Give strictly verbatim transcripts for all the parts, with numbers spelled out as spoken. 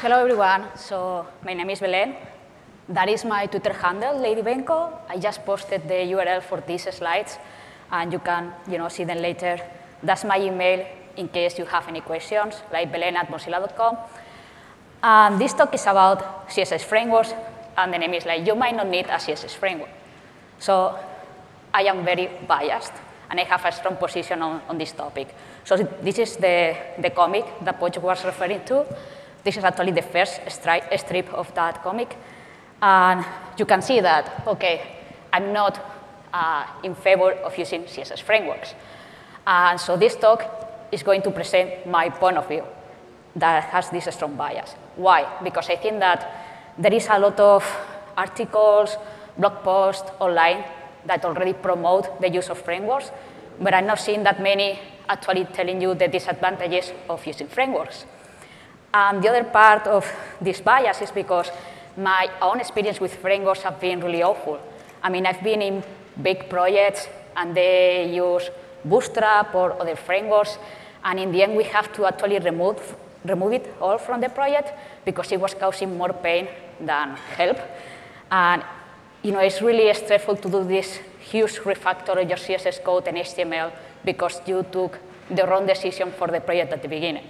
hello, everyone. So my name is Belen. That is my Twitter handle, Lady Benko. I just posted the U R L for these slides, and you can you know, see them later. That's my email in case you have any questions, like belen at mozilla dot com. And this talk is about C S S frameworks, and the name is like, you might not need a C S S framework. So I am very biased, and I have a strong position on, on this topic. So this is the, the comic that Poch was referring to. This is actually the first stri strip of that comic. And you can see that, OK, I'm not uh, in favor of using C S S frameworks. And so this talk is going to present my point of view that has this strong bias. Why? Because I think that there is a lot of articles, blog posts online that already promote the use of frameworks, but I'm not seeing that many actually telling you the disadvantages of using frameworks. And the other part of this bias is because my own experience with frameworks have been really awful. I mean, I've been in big projects, and they use Bootstrap or other frameworks, and in the end, we have to actually remove, remove it all from the project because it was causing more pain than help. And you know, it's really stressful to do this huge refactor of your C S S code and H T M L because you took the wrong decision for the project at the beginning.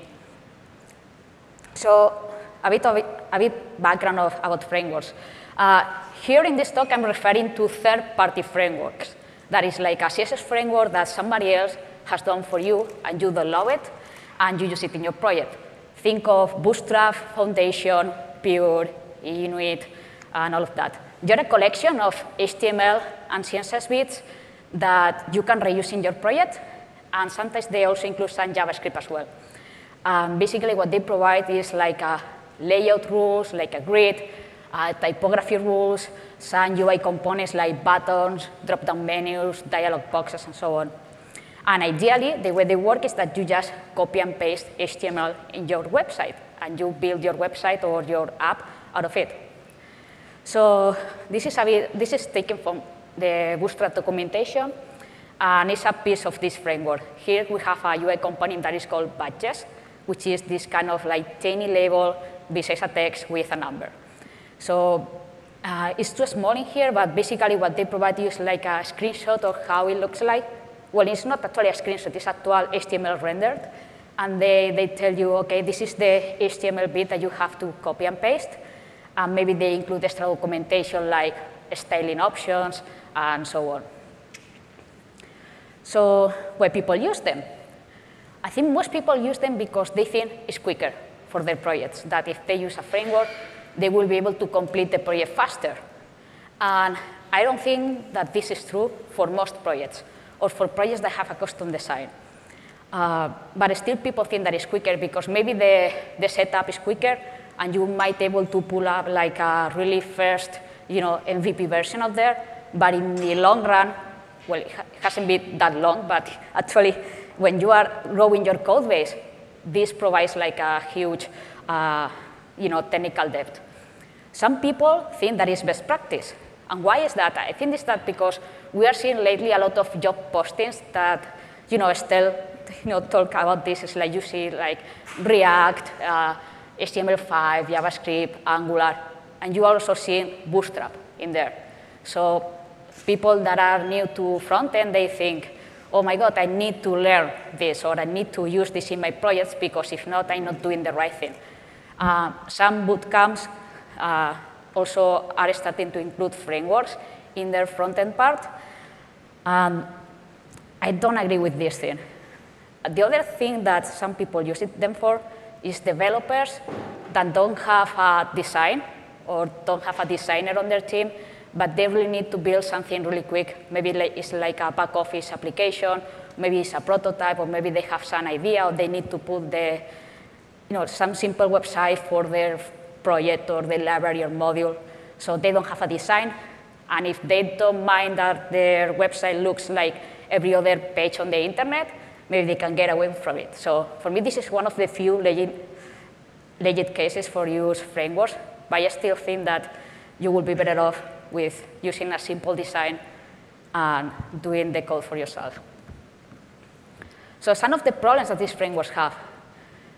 So a bit of a bit background of, about frameworks. Uh, here in this talk, I'm referring to third-party frameworks. That is like a C S S framework that somebody else has done for you, and you don't love it, and you use it in your project. Think of Bootstrap, Foundation, Pure, Inuit, and all of that. You're a collection of H T M L and C S S bits that you can reuse in your project, and sometimes they also include some JavaScript as well. Um, basically, what they provide is like a layout rules, like a grid, uh, typography rules, some U I components like buttons, drop-down menus, dialog boxes, and so on. And ideally, the way they work is that you just copy and paste H T M L in your website, and you build your website or your app out of it. So this is, a bit, this is taken from the Bootstrap documentation, and it's a piece of this framework. Here we have a U I component that is called badges, which is this kind of like tiny label besides a text with a number. So uh, it's too small in here, but basically what they provide you is like a screenshot of how it looks like. Well, it's not actually a screenshot, it's actual H T M L rendered. And they, they tell you, OK, this is the H T M L bit that you have to copy and paste. And maybe they include extra documentation like styling options and so on. So why people use them? I think most people use them because they think it's quicker for their projects, that if they use a framework, they will be able to complete the project faster. And I don't think that this is true for most projects, or for projects that have a custom design. Uh, but still, people think that it's quicker because maybe the, the setup is quicker, and you might be able to pull up like a really first you know, M V P version of there. But in the long run, well, it hasn't been that long, but actually, when you are growing your code base, this provides like a huge uh, you know, technical depth. Some people think that is best practice. And why is that? I think it's that because we are seeing lately a lot of job postings that you know, still you know, talk about this. It's like you see like React, uh, H T M L five, JavaScript, Angular, and you also see Bootstrap in there. So people that are new to front-end, they think, oh my God, I need to learn this, or I need to use this in my projects, because if not, I'm not doing the right thing. Uh, some bootcamps uh, also are starting to include frameworks in their front-end part. Um, I don't agree with this thing. The other thing that some people use it, them for is developers that don't have a design or don't have a designer on their team, but they really need to build something really quick. Maybe it's like a back office application, maybe it's a prototype, or maybe they have some idea, or they need to put the, you know, some simple website for their project or the library or module. So they don't have a design. And if they don't mind that their website looks like every other page on the internet, maybe they can get away from it. So for me, this is one of the few legit, legit cases for use frameworks, but I still think that you will be better off with using a simple design and doing the code for yourself. So some of the problems that these frameworks have.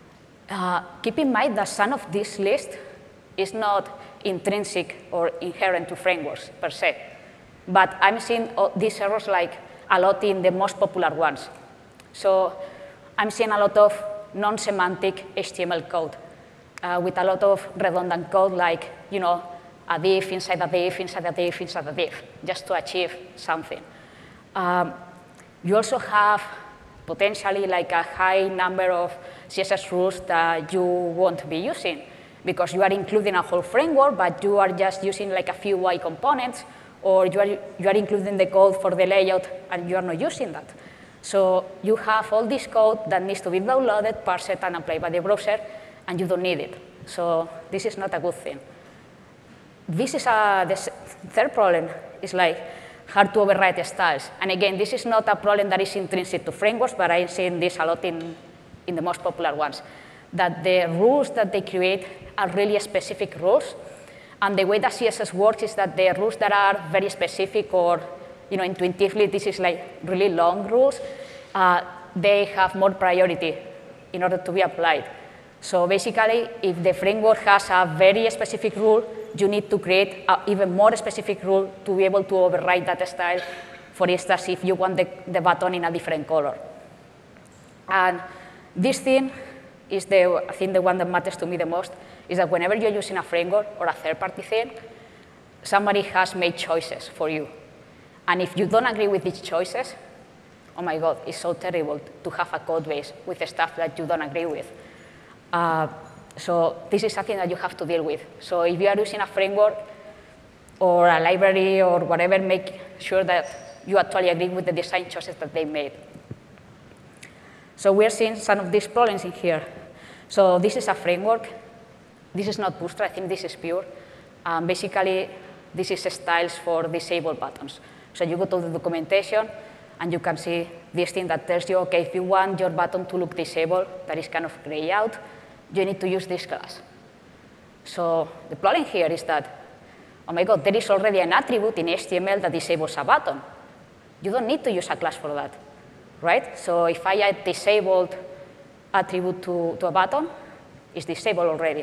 Uh, keep in mind that some of this list is not intrinsic or inherent to frameworks per se. But I'm seeing these errors like a lot in the most popular ones. So I'm seeing a lot of non-semantic H T M L code uh, with a lot of redundant code like, you know, a div inside a div, inside a div, inside a div, just to achieve something. Um, you also have potentially like a high number of C S S rules that you won't be using because you are including a whole framework, but you are just using like a few Y components, or you are, you are including the code for the layout and you are not using that. So you have all this code that needs to be downloaded, parsed, and applied by the browser, and you don't need it. So this is not a good thing. This is a, the third problem is like hard to override styles. And again, this is not a problem that is intrinsic to frameworks, but I'm seeing this a lot in, in the most popular ones, that the rules that they create are really specific rules. And the way that C S S works is that the rules that are very specific or, you know, intuitively, this is like really long rules, uh, they have more priority in order to be applied. So basically, if the framework has a very specific rule, you need to create an even more specific rule to be able to override that style, for instance, if you want the, the button in a different color. And this thing is the, I think the one that matters to me the most, is that whenever you're using a framework or a third-party thing, somebody has made choices for you. And if you don't agree with these choices, oh my God, it's so terrible to have a code base with stuff that you don't agree with. Uh, so this is something that you have to deal with. So if you are using a framework or a library or whatever, make sure that you actually agree with the design choices that they made. So we're seeing some of these problems in here. So this is a framework. This is not Bootstrap, I think this is pure. Um, basically, this is styles for disabled buttons. So you go to the documentation, and you can see this thing that tells you, okay, if you want your button to look disabled, that is kind of gray out, you need to use this class. So the problem here is that, oh my God, there is already an attribute in H T M L that disables a button. You don't need to use a class for that, right? So if I add disabled attribute to, to a button, it's disabled already.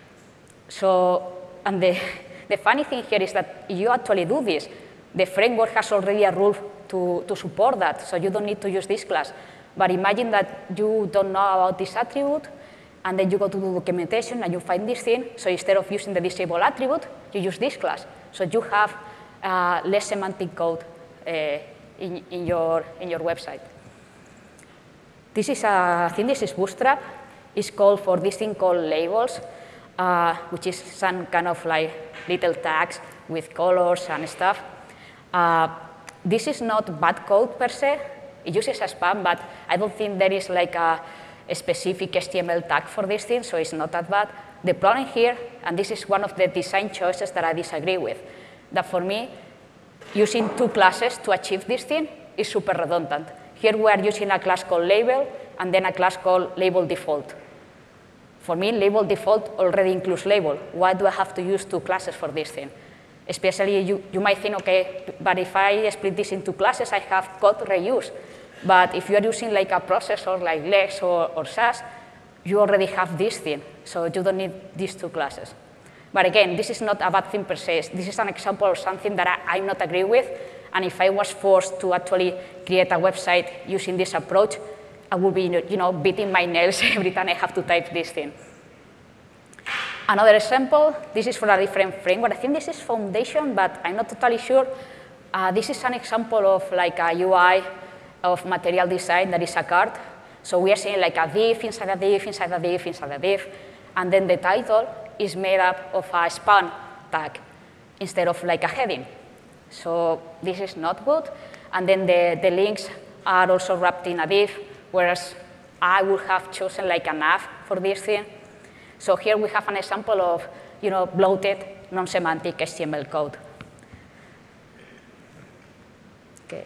So, and the, the funny thing here is that if you actually do this, the framework has already a rule to, to support that, so you don't need to use this class. But imagine that you don't know about this attribute, and then you go to the documentation and you find this thing, so instead of using the disable attribute, you use this class. So you have uh, less semantic code uh, in, in, your, in your website. This is, a, I think this is Bootstrap. It's called for this thing called labels, uh, which is some kind of like little tags with colors and stuff. Uh, this is not bad code per se. It uses a spam, but I don't think there is like a, a specific H T M L tag for this thing, so it's not that bad. The problem here, and this is one of the design choices that I disagree with, that for me, using two classes to achieve this thing is super redundant. Here we are using a class called label and then a class called label default. For me, label default already includes label. Why do I have to use two classes for this thing? Especially you, you might think, okay, but if I split this into classes, I have code reuse. But if you are using like a processor like Lex or, or S A S, you already have this thing. So you don't need these two classes. But again, this is not a bad thing per se. This is an example of something that I, I not agree with. And if I was forced to actually create a website using this approach, I would be, you know, beating my nails every time I have to type this thing. Another example, this is for a different framework. I think this is Foundation, but I'm not totally sure. Uh, this is an example of like a U I of material design that is a card. So we are seeing like a div inside a div, inside a div, inside a div. And then the title is made up of a span tag instead of like a heading. So this is not good. And then the, the links are also wrapped in a div, whereas I would have chosen like a nav for this thing. So here we have an example of, you know, bloated, non-semantic H T M L code. Okay.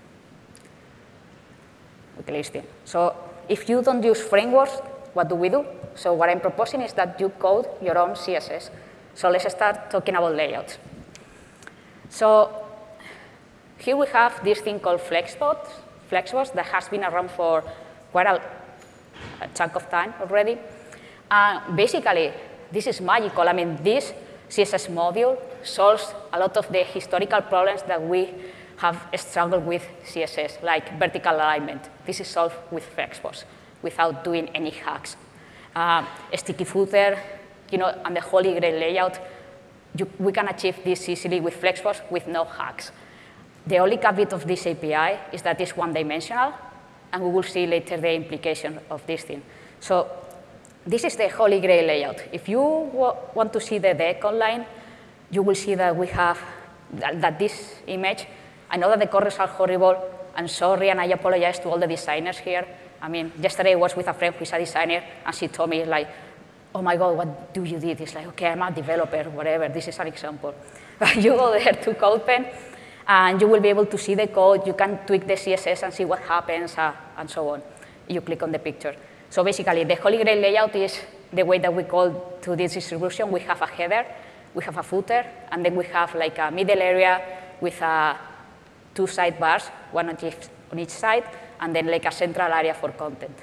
Okay, listing. So if you don't use frameworks, what do we do? So what I'm proposing is that you code your own C S S. So let's start talking about layouts. So here we have this thing called Flexbots, Flexbots that has been around for quite a, a chunk of time already. And basically, this is magical. I mean, this C S S module solves a lot of the historical problems that we have struggled with C S S, like vertical alignment. This is solved with Flexbox without doing any hacks. Uh, sticky footer, you know, and the holy grail layout, you, we can achieve this easily with Flexbox with no hacks. The only caveat of this A P I is that it's one-dimensional, and we will see later the implication of this thing. So this is the holy grail layout. If you want to see the deck online, you will see that we have that, that this image. I know that the corners are horrible. I'm sorry, and I apologize to all the designers here. I mean, yesterday I was with a friend who is a designer, and she told me, like, oh my God, what do you do? It's like, okay, I'm a developer, whatever. This is an example. You go there to CodePen, and you will be able to see the code. You can tweak the C S S and see what happens, uh, and so on. You click on the picture. So basically, the holy grail layout is the way that we call to this distribution. We have a header, we have a footer, and then we have like a middle area with uh, two sidebars, one on each, on each side, and then like a central area for content.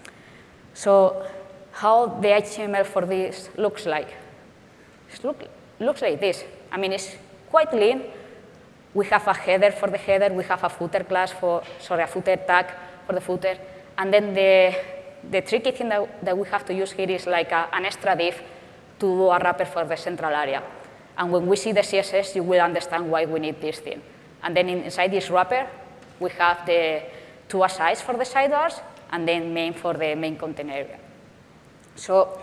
So how the H T M L for this looks like? It look, looks like this. I mean, it's quite lean. We have a header for the header. We have a footer class for, sorry, a footer tag for the footer. And then the, the tricky thing that, that we have to use here is like a, an extra div to do a wrapper for the central area. And when we see the C S S, you will understand why we need this thing. And then inside this wrapper, we have the two asides for the sidebars, and then main for the main content area. So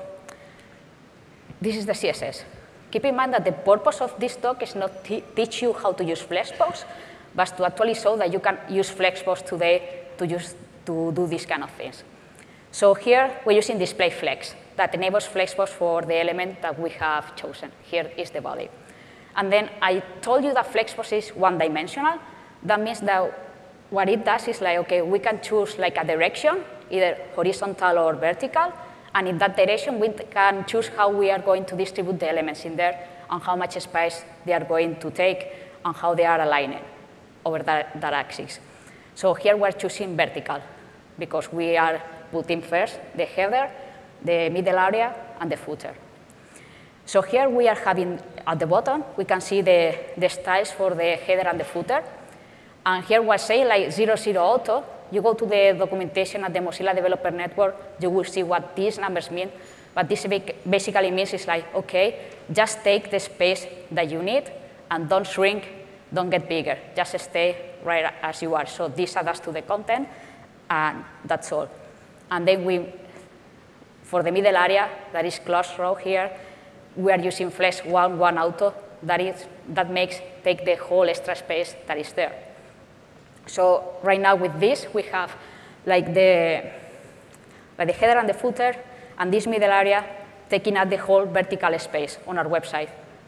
this is the C S S. Keep in mind that the purpose of this talk is not to teach you how to use Flexbox, but to actually show that you can use Flexbox today to, use, to do these kind of things. So here, we're using display flex that enables Flexbox for the element that we have chosen. Here is the body. And then I told you that Flexbox is one-dimensional. That means that what it does is like, OK, we can choose like a direction, either horizontal or vertical. And in that direction, we can choose how we are going to distribute the elements in there and how much space they are going to take and how they are aligning over that, that axis. So here we're choosing vertical because we are putting first the header, the middle area, and the footer. So here we are having, at the bottom, we can see the, the styles for the header and the footer. And here we're saying like zero, zero auto. You go to the documentation at the Mozilla Developer Network, you will see what these numbers mean. What this basically means is like, OK, just take the space that you need and don't shrink, don't get bigger. Just stay right as you are. So this adds to the content, and that's all. And then we, for the middle area, that is closed row here, we are using flex one one auto. That is, that makes take the whole extra space that is there. So right now with this, we have like the, like the header and the footer, and this middle area taking up the whole vertical space on our website.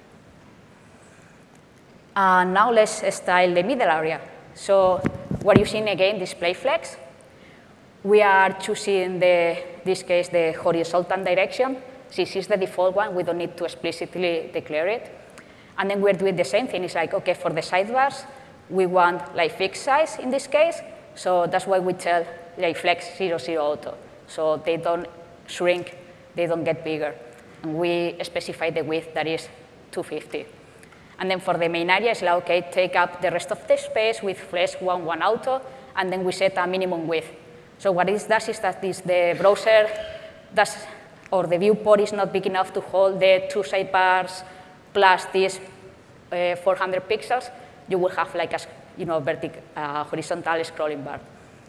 And now let's style the middle area. So we're using, again, display flex. We are choosing, the, this case, the horizontal direction. Since it's the default one, we don't need to explicitly declare it. And then we're doing the same thing. It's like, OK, for the sidebars, we want like fixed size in this case. So that's why we tell like flex zero, zero auto. So they don't shrink, they don't get bigger. And we specify the width that is two fifty. And then for the main area, it's like, OK, take up the rest of the space with flex one one auto, and then we set a minimum width. So what it does is that this, the browser does, or the viewport is not big enough to hold the two sidebars plus this uh, four hundred pixels. You will have like a, you know, vertical, uh, horizontal scrolling bar.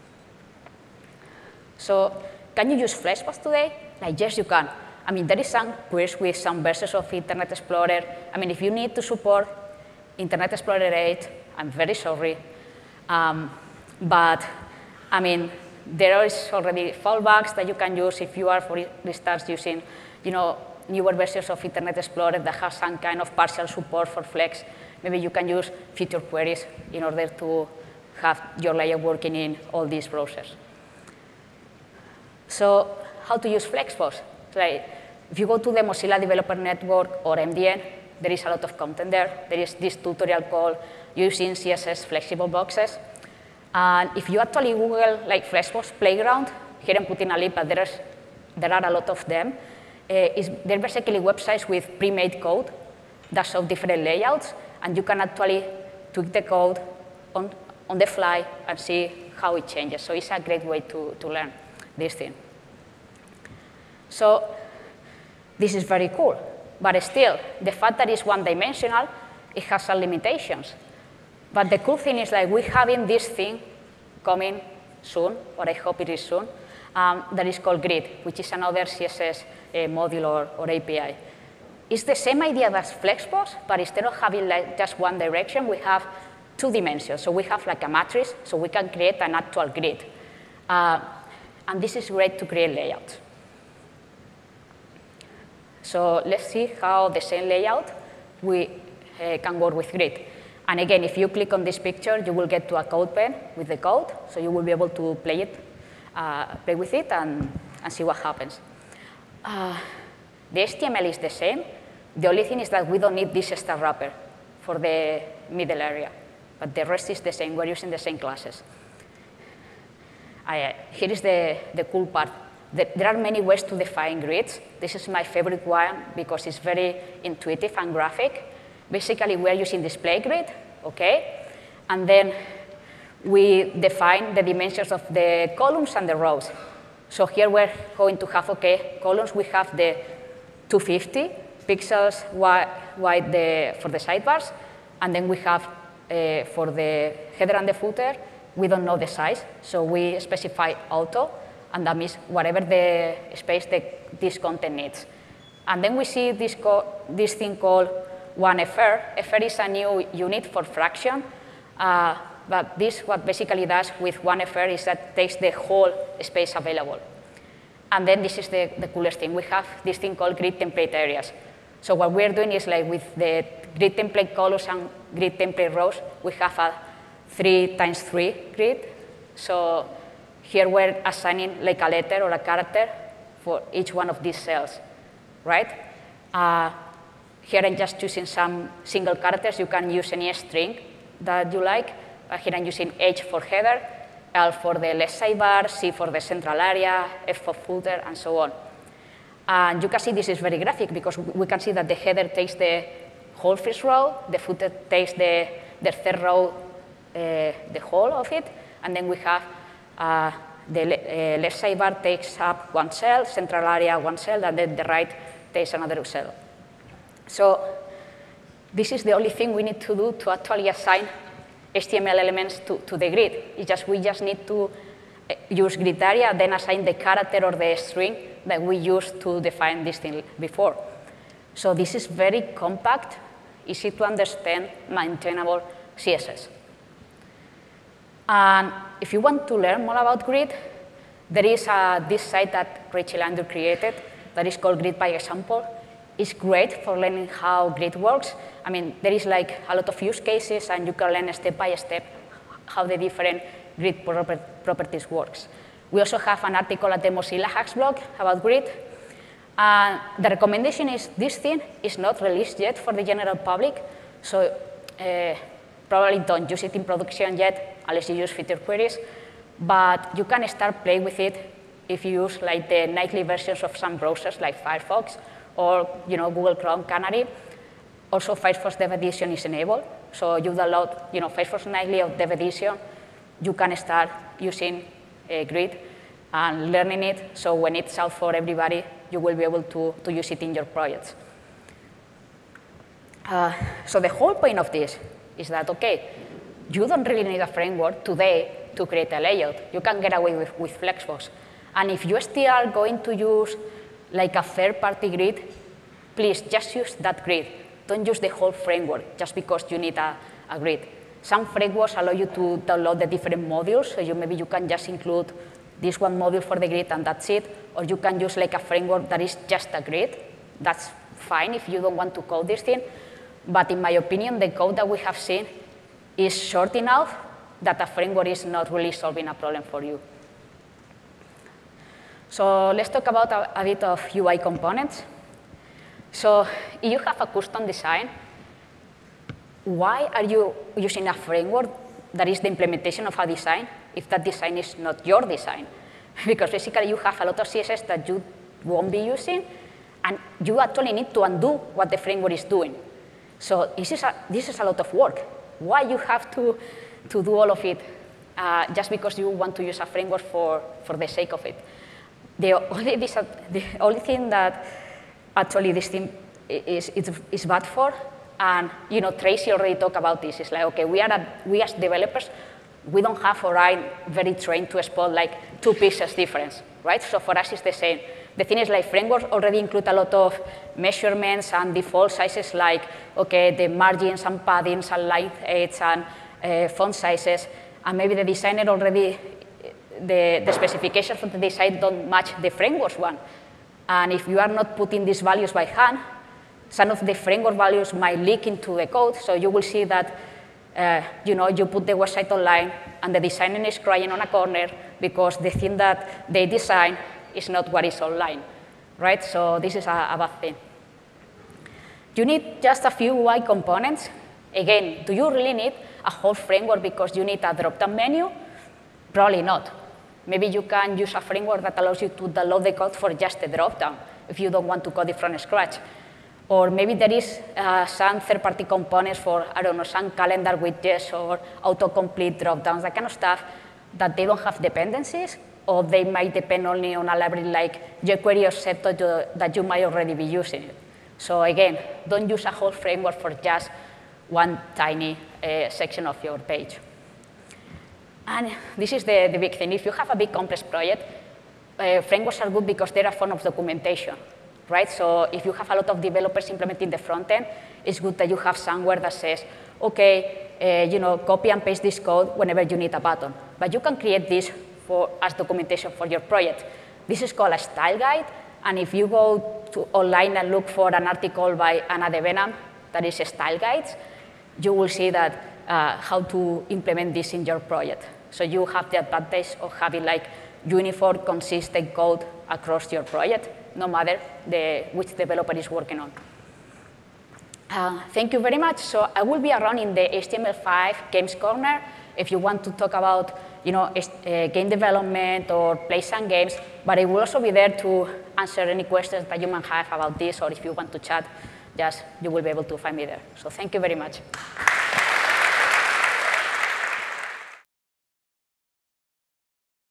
So can you use Flexbox today? Like, yes, you can. I mean, there is some queries with some versions of Internet Explorer. I mean, if you need to support Internet Explorer eight, I'm very sorry. Um, but, I mean, there is already fallbacks that you can use if you are, for instance, using, you know, newer versions of Internet Explorer that have some kind of partial support for Flex. Maybe you can use feature queries in order to have your layout working in all these browsers. So how to use Flexbox? Like, if you go to the Mozilla Developer Network or M D N, there is a lot of content there. There is this tutorial called Using C S S Flexible Boxes. And if you actually Google like Flexbox Playground, here I'm putting a link, but there, is, there are a lot of them. uh, is they're basically websites with pre-made code that show different layouts, and you can actually tweak the code on, on the fly and see how it changes. So it's a great way to, to learn this thing. So this is very cool, but still, the fact that it's one-dimensional, it has some limitations. But the cool thing is like we're having this thing coming soon, or I hope it is soon, um, that is called Grid, which is another C S S uh, module or, or A P I. It's the same idea as Flexbox, but instead of having like just one direction, we have two dimensions. So we have like a matrix, so we can create an actual grid. Uh, and this is great to create layouts. So let's see how the same layout we uh, can work with Grid. And again, if you click on this picture, you will get to a code pen with the code, so you will be able to play it, uh, play with it, and, and see what happens. Uh, the H T M L is the same. The only thing is that we don't need this star wrapper for the middle area, but the rest is the same. We're using the same classes. Uh, here is the, the cool part. The, there are many ways to define grids. This is my favorite one because it's very intuitive and graphic. Basically, we're using display grid, okay? And then we define the dimensions of the columns and the rows. So here we're going to have, okay, columns, we have the two hundred fifty pixels wide, wide the, for the sidebars, and then we have uh, for the header and the footer, we don't know the size, so we specify auto, and that means whatever the space that this content needs. And then we see this, this thing called one F R. F R is a new unit for fraction, uh, but this, what basically does with one F R is that takes the whole space available. And then this is the, the coolest thing. We have this thing called grid template areas. So what we're doing is like with the grid template columns and grid template rows, we have a three times three grid. So here we're assigning like a letter or a character for each one of these cells, right? Uh, here I'm just choosing some single characters. You can use any string that you like. Uh, here I'm using H for header, L for the left sidebar, C for the central area, F for footer, and so on. And you can see this is very graphic because we can see that the header takes the whole first row, the footer takes the, the third row, uh, the whole of it, and then we have uh, the le uh, left sidebar takes up one cell, central area one cell, and then the right takes another cell. So this is the only thing we need to do to actually assign H T M L elements to, to the grid. It's just, we just need to use grid area, then assign the character or the string that we used to define this thing before. So this is very compact, easy to understand, maintainable C S S. And if you want to learn more about grid, there is uh, this site that Rachel Andrew created that is called Grid by Example. It's great for learning how grid works. I mean, there is like a lot of use cases, and you can learn step by step how the different grid proper properties works. We also have an article at the Mozilla Hacks blog about grid. Uh, the recommendation is this thing is not released yet for the general public, so uh, probably don't use it in production yet unless you use feature queries, but you can start playing with it if you use like the nightly versions of some browsers like Firefox or you know, Google Chrome Canary. Also, Firefox Dev Edition is enabled, so you download you know, Firefox Nightly of Dev Edition, you can start using a grid and learning it, so when it's out for everybody, you will be able to, to use it in your projects. Uh, so the whole point of this is that, okay, you don't really need a framework today to create a layout. You can get away with, with Flexbox. And if you still are going to use like a third-party grid, please just use that grid. Don't use the whole framework just because you need a, a grid. Some frameworks allow you to download the different modules, so you, maybe you can just include this one module for the grid and that's it, or you can use like a framework that is just a grid. That's fine if you don't want to code this thing, but in my opinion, the code that we have seen is short enough that a framework is not really solving a problem for you. So let's talk about a, a bit of U I components. So if you have a custom design, why are you using a framework that is the implementation of a design if that design is not your design? Because basically you have a lot of C S S that you won't be using, and you actually need to undo what the framework is doing. So this is a, this is a lot of work. Why you have to, to do all of it uh, just because you want to use a framework for, for the sake of it? The only, this, the only thing that actually this thing is, is, is bad for, and you know, Tracy already talked about this, is like, okay, we, are a, we as developers, we don't have our eye very trained to spot like two pixels difference, right? So for us, it's the same. The thing is, like, frameworks already include a lot of measurements and default sizes, like, okay, the margins and paddings and line heights and uh, font sizes, and maybe the designer already, the, the specifications for the design don't match the framework's one. And if you are not putting these values by hand, some of the framework values might leak into the code, so you will see that uh, you know, you put the website online and the designer is crying on a corner because the thing that they design is not what is online, right? So this is a, a bad thing. You need just a few U I components. Again, do you really need a whole framework because you need a drop-down menu? Probably not. Maybe you can use a framework that allows you to download the code for just the drop-down if you don't want to code it from scratch. Or maybe there is uh, some third-party components for, I don't know, some calendar widgets or autocomplete drop-downs, that kind of stuff, that they don't have dependencies, or they might depend only on a library like jQuery or Septo that you might already be using it. So again, don't use a whole framework for just one tiny uh, section of your page. And this is the, the big thing. If you have a big complex project, uh, frameworks are good because they're a form of documentation, right? So if you have a lot of developers implementing the front end, it's good that you have somewhere that says, okay, uh, you know, copy and paste this code whenever you need a button. But you can create this for, as documentation for your project. This is called a style guide. And if you go to online and look for an article by Anna de Benham that is style guides, you will see that uh, how to implement this in your project. So you have the advantage of having like uniform, consistent code across your project, no matter the, which developer is working on. Uh, thank you very much. So I will be around in the H T M L five Games Corner if you want to talk about, you know, uh, game development or play some games, but I will also be there to answer any questions that you might have about this, or if you want to chat, just you will be able to find me there. So thank you very much.